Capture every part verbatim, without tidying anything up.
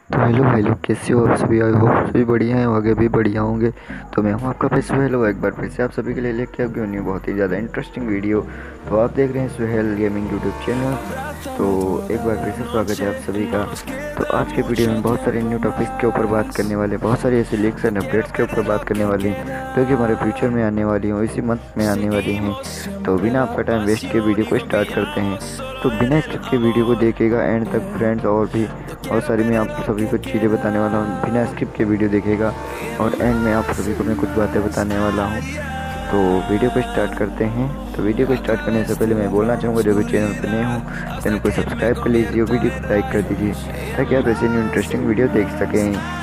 तो हेलो भाई लोग, कैसे हो आप सभी? आई होप सभी बढ़िया हैं, आगे भी बढ़िया होंगे। तो मैं हूं आपका भाई सुहेल, एक बार फिर से आप सभी के लिए लेके आ गया न्यू बहुत ही ज़्यादा इंटरेस्टिंग वीडियो। तो आप देख रहे हैं सुहेल गेमिंग यूट्यूब चैनल। तो एक बार फिर से स्वागत है आप सभी का। तो आज के वीडियो में बहुत सारे न्यू टॉपिक्स के ऊपर बात करने वाले, बहुत सारी ऐसे लीक्स एंड अपडेट्स के ऊपर बात करने वाली हैं जो कि हमारे फ्यूचर में आने वाली हों, इसी मंथ में आने वाली हैं। तो बिना आपका टाइम वेस्ट के वीडियो को स्टार्ट करते हैं। तो बिना स्किप के वीडियो को देखेगा एंड तक फ्रेंड्स, और भी बहुत सारी मैं आप सभी को चीज़ें बताने वाला हूँ। बिना स्किप के वीडियो देखेगा और एंड में आप सभी को मैं कुछ बातें बताने वाला हूँ। तो वीडियो को स्टार्ट करते हैं। तो वीडियो को स्टार्ट करने से पहले मैं बोलना चाहूँगा, जो भी चैनल पर नए हूँ चैनल को सब्सक्राइब कर लीजिए, वीडियो को लाइक कर दीजिए ताकि आप ऐसे न्यू इंटरेस्टिंग वीडियो देख सकें।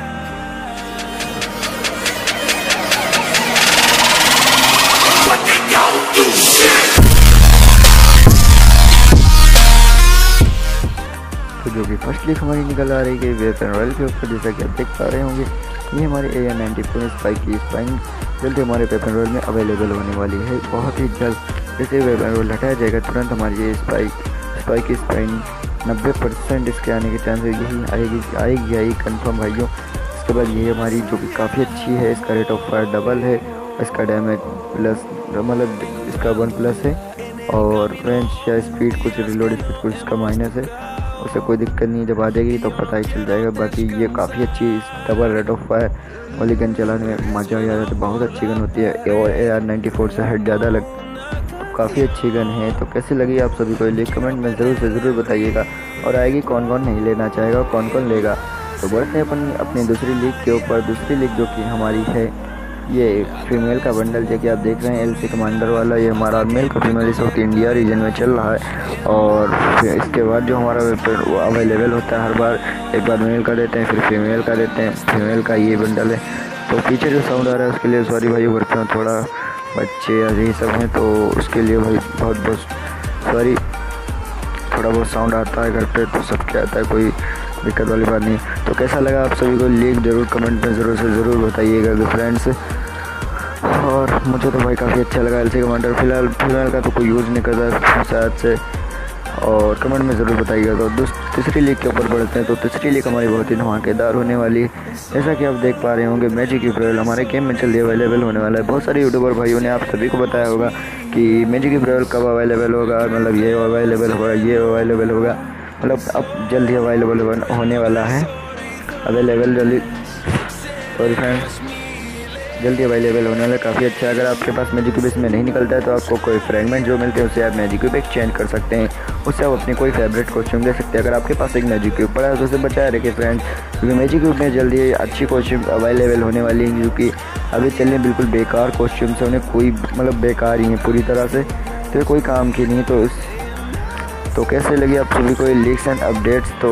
तो जो कि फर्स्ट लीक हमारी निकल आ रही है वेपन रॉयल के ऊपर, जैसा कि आप देख पा रहे होंगे। ये हमारे A R ninety four spike की स्पाइंग जल्द हमारे वेपन रॉयल में अवेलेबल होने वाली है, बहुत ही जल्द। जैसे वेपन रॉयल हटाया जाएगा तुरंत हमारी ये स्पाइक स्पाइक की स्पाइंग नब्बे परसेंट इसके आने के चांसेस यही आएगी आएगी आएगी कन्फर्म भाइयों। इसके बाद ये हमारी जो कि काफ़ी अच्छी है, इसका रेट ऑफ फायर डबल है, इसका डैमेज प्लस मतलब इसका वन प्लस है, और रेंज या स्पीड कुछ रिलोड स्पीड कुछ इसका माइनस है। उसे कोई दिक्कत नहीं, जब आ जाएगी तो पता ही चल जाएगा। बाकी ये काफ़ी अच्छी डबल रेट ऑफ फायर वाली गन चलाने में मज़ा आ जाता है, तो बहुत अच्छी गन होती है और ए आर नाइन्टी फोर से हेड ज़्यादा लग, तो काफ़ी अच्छी गन है। तो कैसी लगी आप सभी को ये लीक कमेंट में ज़रूर से ज़रूर बताइएगा, और आएगी कौन कौन नहीं लेना चाहेगा और कौन कौन लेगा। तो बढ़ते हैं अपन अपनी दूसरी लीक के ऊपर। दूसरी लीक जो कि हमारी है ये फीमेल का बंडल, जो कि आप देख रहे हैं एल सी कमांडर वाला। ये हमारा मेल का फीमेल इस वक्त इंडिया रीजन में चल रहा है, और फिर इसके बाद जो हमारा अवेलेबल होता है हर बार, एक बार मेल का देते हैं फिर फीमेल का देते हैं। फीमेल का ये बंडल है। तो पीछे जो साउंड आ रहा है उसके लिए सॉरी भाई, घर पर थोड़ा बच्चे या यही सब हैं, तो उसके लिए भाई बहुत बहुत सॉरी। थोड़ा बहुत साउंड आता है घर पे, तो सब क्या आता है, कोई दिक्कत वाली बात नहीं। तो कैसा लगा आप सभी को लीक ज़रूर कमेंट में ज़रूर से ज़रूर बताइएगा फ्रेंड्स। और मुझे तो भाई काफ़ी अच्छा लगा एल सी कमांडर। फिलहाल फिलहाल का तो कोई यूज़ नहीं करता शायद से, और कमेंट में ज़रूर बताइएगा। तो तीसरी लीग के ऊपर बढ़ते हैं। तो तीसरी लीग हमारी बहुत ही धमाकेदार होने वाली है, जैसा कि आप देख पा रहे होंगे। मैजिक इम्पेरियल हमारे गेम में जल्दी अवेलेबल होने वाला है। बहुत सारे यूट्यूबर भाइयों ने आप सभी को बताया होगा कि मैजिक इम्पेरियल कब अवेलेबल होगा, मतलब ये अवेलेबल होगा ये अवेलेबल होगा, मतलब अब जल्दी अवेलेबल होने वाला है। अवेलेबल जल्दी सॉरी फ्रेंड्स जल्दी अवेलेबल होने वाला है, काफ़ी अच्छा है। अगर आपके पास मैजिक क्यूब इसमें नहीं निकलता है तो आपको कोई फ्रेगमेंट जो मिलते हैं उससे आप मैजिक क्यूब एक्सचेंज कर सकते हैं, उससे आप अपनी कोई फेवरेट कॉस्ट्यूम ले सकते हैं। अगर आपके पास एक मैजिक क्यूब पड़ा है तो उसे बचाए रखिए फ्रेंड्स, क्योंकि मैजिक क्यूब में जल्दी अच्छी कॉस्ट्यूम अवेलेबल होने वाली है, क्योंकि अभी चलने बिल्कुल बेकार कॉस्ट्यूम्स हैं, उन्हें कोई मतलब बेकार ही हैं पूरी तरह से, तो कोई काम की नहीं। तो इस तो कैसे लगी आप सभी को ये लीक्स एंड अपडेट्स? तो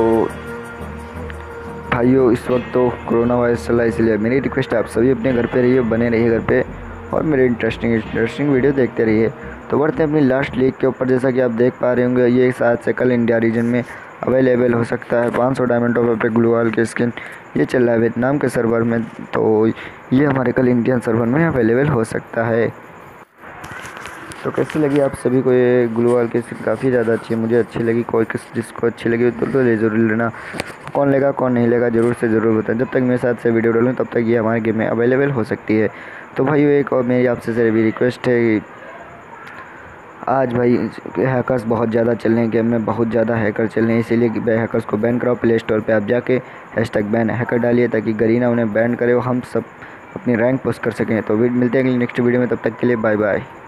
भाइयों इस वक्त तो कोरोना वायरस चला, इसलिए मेरी रिक्वेस्ट है आप सभी अपने घर पे रहिए, बने रहिए घर पे, और मेरे इंटरेस्टिंग इंटरेस्टिंग वीडियो देखते रहिए। तो बढ़ते हैं अपनी लास्ट लीक के ऊपर। जैसा कि आप देख पा रहे होंगे, ये शायद से कल इंडिया रीजन में अवेलेबल हो सकता है। पाँच सौ डायमंड ऑफ एपिक ग्लूवाल की स्किन ये चल रहा है वियतनाम के सर्वर में, तो ये हमारे कल इंडियन सर्वर में अवेलेबल हो सकता है। तो कैसी लगी आप सभी को ये ग्लूवाल की स्किन? काफ़ी ज़्यादा अच्छी है, मुझे अच्छी लगी। कोई किस जिसको अच्छी लगी तो तो ले ज़रूर लेना। कौन लेगा कौन नहीं लेगा ज़रूर से ज़रूर बताएं। जब तक मेरे साथ से वीडियो डालूँ तब तक ये हमारे गेम में अवेलेबल हो सकती है। तो भाई एक और मेरी आपसे से भी रिक्वेस्ट है कि आज भाई हैकर्स बहुत ज़्यादा चल रहे हैं गेम में, बहुत ज़्यादा हैकर चल रहे हैं, इसीलिए हैकर्स को बैन कराओ। प्ले स्टोर पर आप जाके हैशटैग बैन हैकर डालिए ताकि गरीना उन्हें बैन करे और हम सब अपनी रैंक पुश कर सकें। तो मिलते हैं अगली नेक्स्ट वीडियो में, तब तक के लिए बाय बाय।